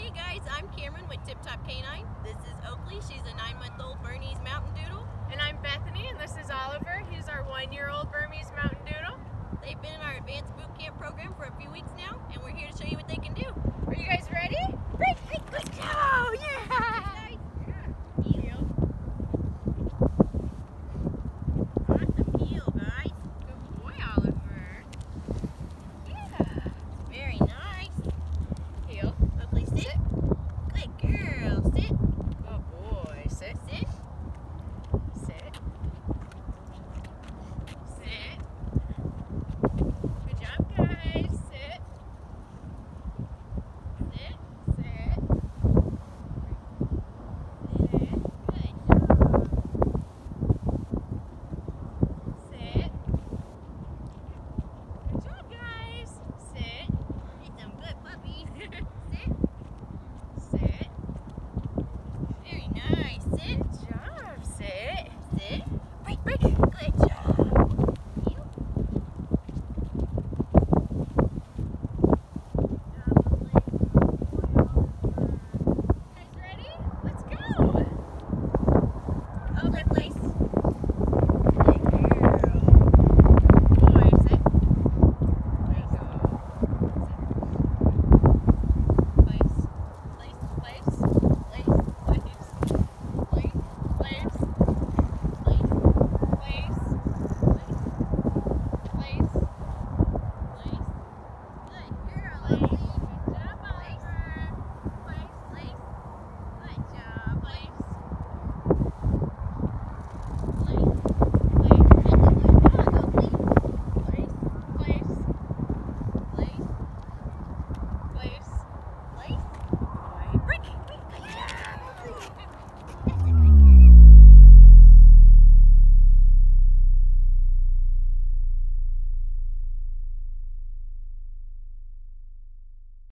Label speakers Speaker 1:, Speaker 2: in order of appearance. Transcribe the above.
Speaker 1: Hey guys, I'm Cameron with Tip Top Canine. This is Oakley. She's a 9-month-old Bernese mountain doodle.
Speaker 2: And I'm Bethany, and this is Oliver. He's our 1-year-old Burmese mountain doodle.
Speaker 1: They've been in our advanced boot camp program for a few weeks now, and we're here to show you what they can do.